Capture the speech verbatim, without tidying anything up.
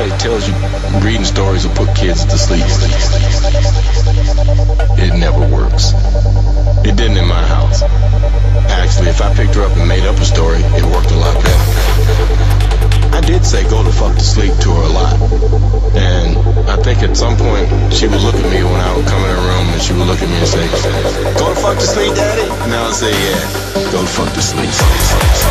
everybody tells you reading stories will put kids to sleep. It never works. It didn't in my house. Actually, if I picked her up and made up a story, it worked a lot better. I did say go to fuck to sleep to her a lot. And I think at some point she would look at me when I would come in her room and she would look at me and say, go to fuck to sleep, daddy? And I would say, yeah, go to fuck to sleep.